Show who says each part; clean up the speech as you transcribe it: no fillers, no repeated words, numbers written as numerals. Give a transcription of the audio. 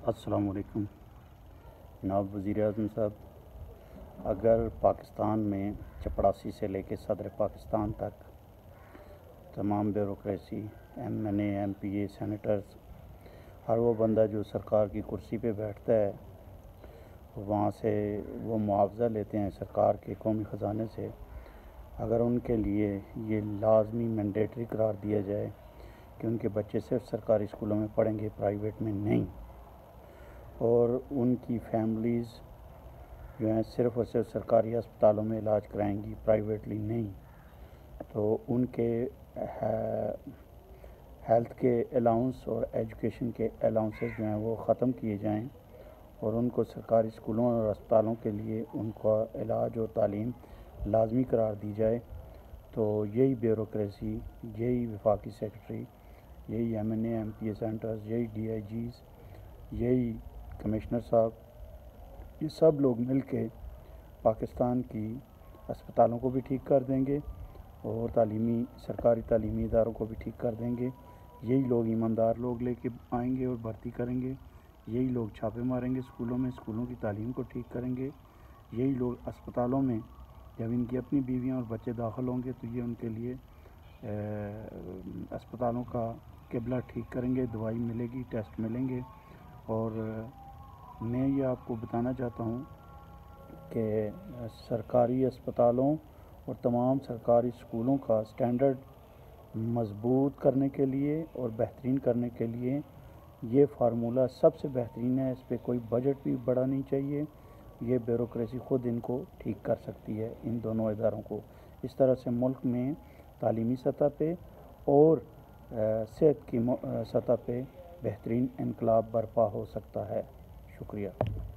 Speaker 1: अस्सलाम वालेकुम। जनाब वज़ीर आज़म साहब, अगर पाकिस्तान में चपरासी से लेकर सदर पाकिस्तान तक तमाम ब्यूरोक्रेसी, MNA, MPA, सेनेटर्स, हर वो बंदा जो सरकार की कुर्सी पे बैठता है, वहाँ से वो मुआवज़ा लेते हैं सरकार के कौमी ख़जाने से, अगर उनके लिए ये लाजमी मैंडेटरी करार दिया जाए कि उनके बच्चे सिर्फ सरकारी स्कूलों में पढ़ेंगे, प्राइवेट में नहीं, और उनकी फैमिलीज़ जो हैं सिर्फ़ और सिर्फ सरकारी अस्पतालों में इलाज कराएंगी, प्राइवेटली नहीं, तो उनके हेल्थ के अलाउंस और एजुकेशन के अलाउंसेस जो हैं वो ख़त्म किए जाएं और उनको सरकारी स्कूलों और अस्पतालों के लिए उनका इलाज और तालीम लाजमी करार दी जाए। तो यही ब्यूरोक्रेसी, यही वफाकी सेक्रेटरी, यही MNA, MPA सेंटर्स, यही DIGs, यही कमिश्नर साहब, ये सब लोग मिल के पाकिस्तान की अस्पतालों को भी ठीक कर देंगे और सरकारी तालीमी इदारों को भी ठीक कर देंगे। यही लोग ईमानदार लोग लेके आएंगे और भर्ती करेंगे, यही लोग छापे मारेंगे स्कूलों में, स्कूलों की तालीम को ठीक करेंगे। यही लोग अस्पतालों में जब इनकी अपनी बीवियां और बच्चे दाखिल होंगे तो ये उनके लिए अस्पतालों का क़िबला ठीक करेंगे, दवाई मिलेगी, टेस्ट मिलेंगे। और मैं ये आपको बताना चाहता हूँ कि सरकारी अस्पतालों और तमाम सरकारी स्कूलों का स्टैंडर्ड मज़बूत करने के लिए और बेहतरीन करने के लिए ये फार्मूला सबसे बेहतरीन है। इस पर कोई बजट भी बड़ा नहीं चाहिए, ये ब्यूरोक्रेसी ख़ुद इनको ठीक कर सकती है, इन दोनों इदारों को। इस तरह से मुल्क में तालीमी सतह पे और सेहत की सतह पे बेहतरीन इनकलाब बर्पा हो सकता है। शुक्रिया।